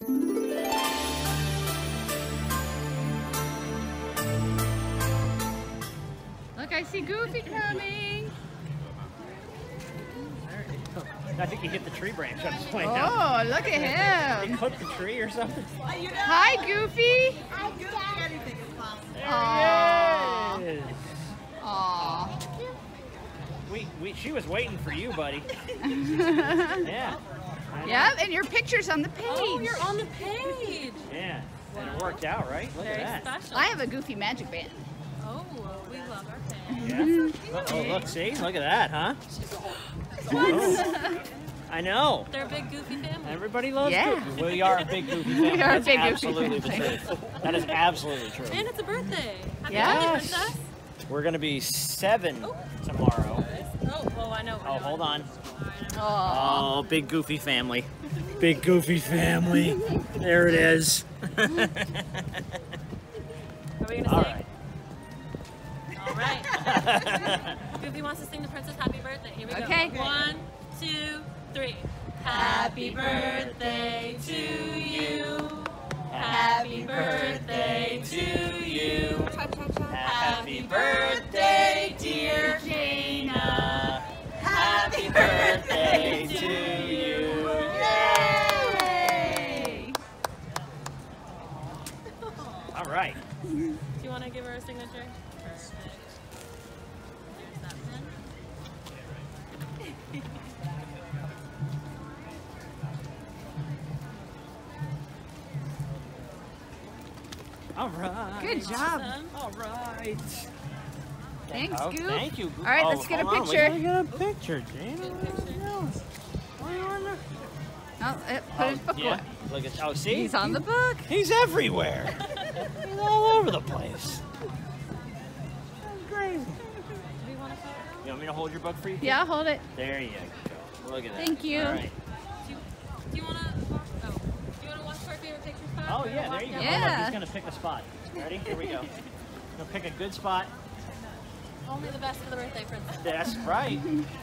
Look, I see Goofy coming. I think he hit the tree branch. I'm just playing Oh, out. look at He him. clipped the tree or something. Hi, Goofy. There he is. Aw. She was waiting for you, buddy. Yeah. Yep, and your picture's on the page. Oh, you're on the page. Yeah. And it worked out, right? Look Very at that. special. I have a Goofy magic band. Oh, we love our fans. Yeah. Oh, look, see? Look at that, huh? Oh. I know. They're a big Goofy family. Everybody loves Yeah. Goofy. We are a big Goofy family. We are a That's big Goofy absolutely the family. truth. That is absolutely true. And it's a birthday. Happy Yes. birthday, princess. We're going to be 7 tomorrow. Oh, I know. Oh, hold on. Aw. Oh, big Goofy family. Big Goofy family. There it is. Are we going to All sing? right. All right. Goofy wants to sing the princess happy birthday. Here we go. Okay. 1, 2, 3. Happy birthday to you. Happy birthday to you. Happy birthday, dear Jayna. Happy birthday to you. Yay! All right. Do you want to give her a signature? Perfect. There's that pen. All right. Good job. Awesome. All right. Thanks, Oh, Goof. thank you, Goof. All right, Oh, let's get a hold on. picture. We gotta get a picture, Jayna. Good picture. Oh, put his book yeah. away. Look at, oh, see? He's on the book. He's everywhere. He's all over the place. That's crazy. Do we want to photo? You want me to hold your book for you? Yeah, hold it. There you go. Look at that. Thank you. All right. Do you want to walk? Oh, do you want to watch our favorite picture spot? Oh, We're yeah, gonna there walk you go. down- Yeah. Look, he's going to pick a spot. Ready? Here we go. Gonna pick a good spot. Only the best for the birthday princess. That's right.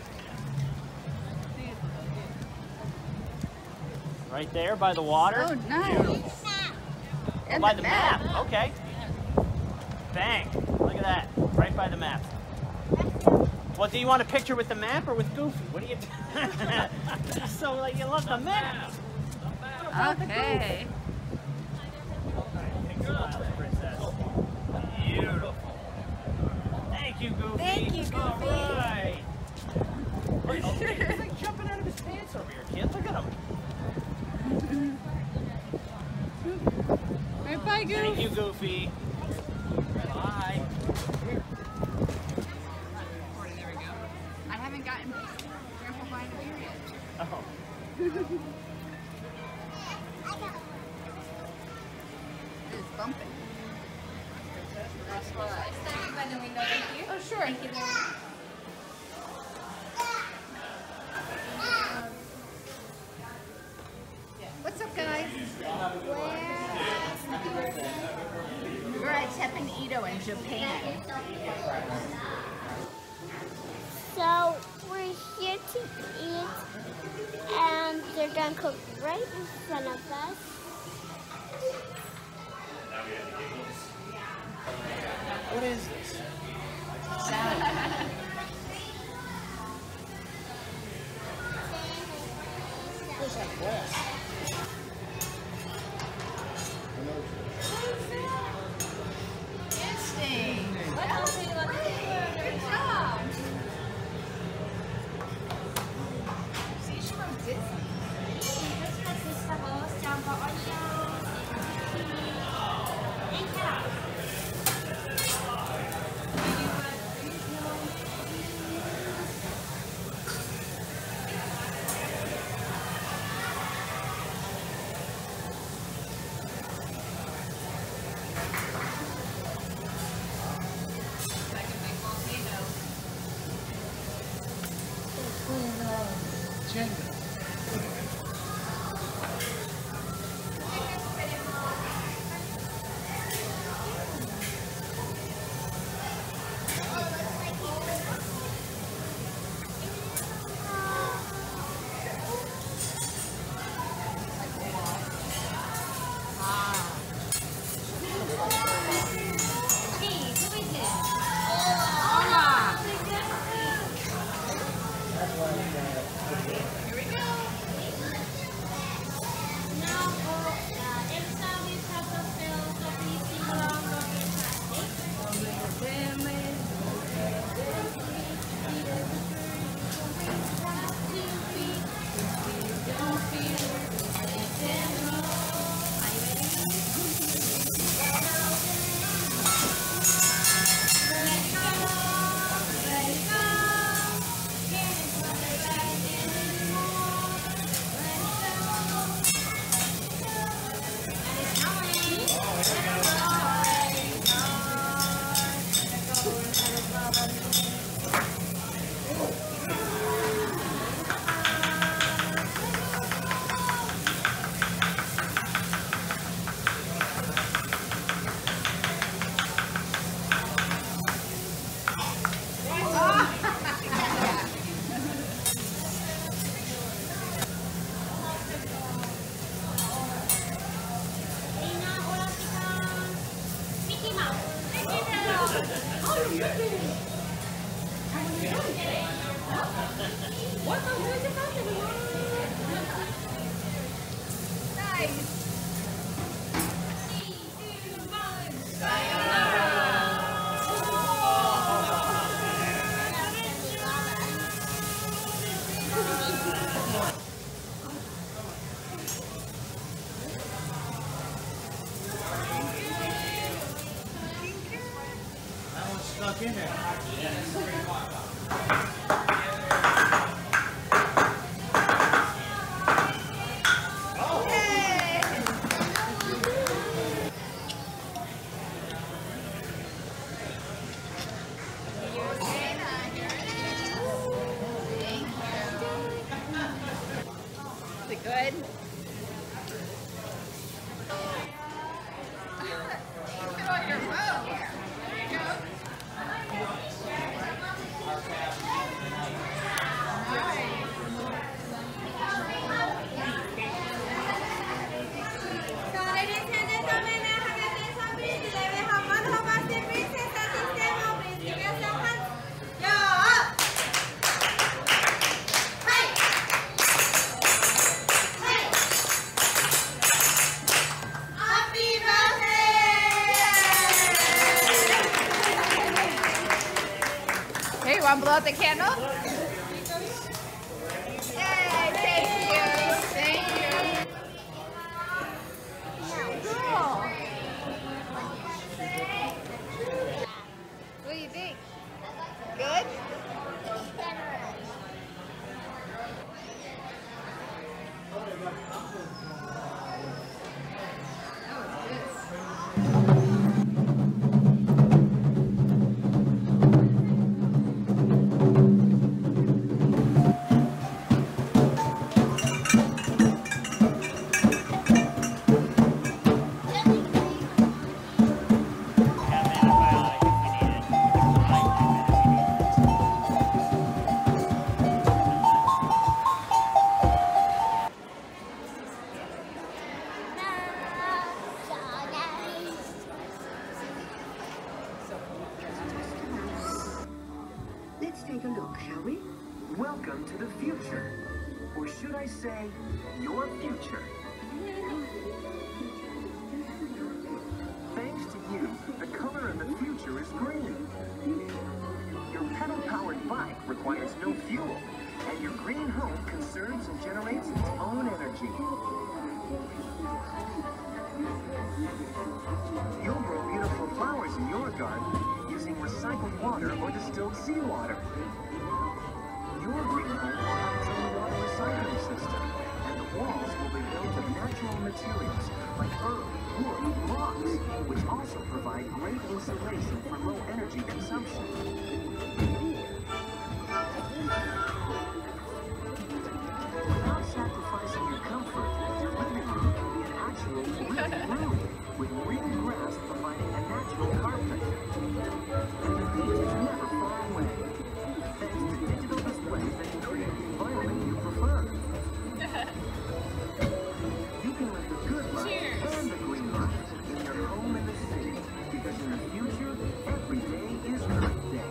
Right there by the water. Oh, nice. And By the map. Okay. Bang. Look at that. Right by the map. Well, do you want a picture with the map or with Goofy? What do you So, like, you love the map. Okay. Beautiful. Thank you, Goofy. Thank you, Goofy. All right. Look, oh, he's like jumping out of his pants over here, kid. Look at him. All right, bye, Goof. Thank you, Goofy. Bye. I haven't gotten Grandpa by a beer yet. Oh. It is bumping. Standing by the window, thank you. Oh, sure. Thank you very much. What's up, guys? We're at Teppan Edo in Japan. So we're here to eat, and they're gonna cook right in front of us. What is this? What's that glass? Interesting. What else do you want to do? Good job. See, she wrote Disney. Stuck in there. Is it good? Put on your boat. There you go. Hey, you want to blow out the candle? Yay, thank you. Thank you. Cool. What do you think? Good? Let's take a look, shall we? Welcome to the future. Or should I say, your future. Thanks to you, the color of the future is green. Your pedal-powered bike requires no fuel, and your green home conserves and generates its own energy. You'll grow beautiful flowers in your garden using recycled water or distilled seawater. Your green home will have its own water recycling system, and the walls will be built of natural materials like earth, wood, and rocks, which also provide great insulation for low energy consumption. Without sacrificing your comfort, your living room can be an actual living room, with real grass providing a natural carpet. And the beach is never far away, thanks to digital displays that can create the environment you prefer. You can live the good life and the green life in your home in the city, because in the future, every day is Earth Day.